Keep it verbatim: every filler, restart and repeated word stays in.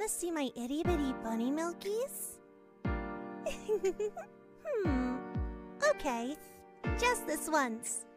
to see my itty-bitty bunny milkies? Hmm. Okay. Just this once.